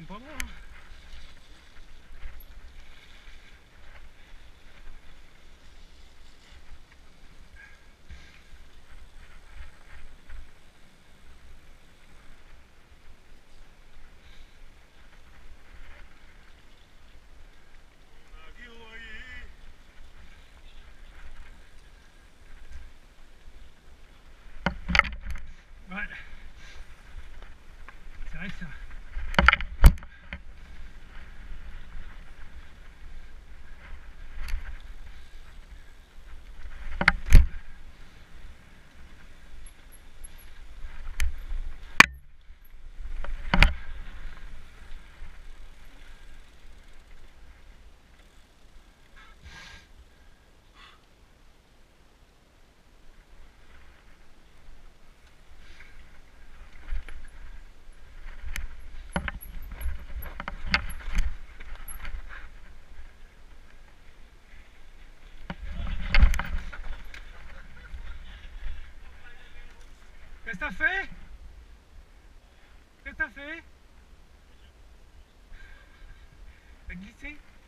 tombe pas mal, hein. Ouais, c'est vrai que ça. Qu'est-ce que t'as fait? Qu'est-ce que t'as fait? T'as glissé?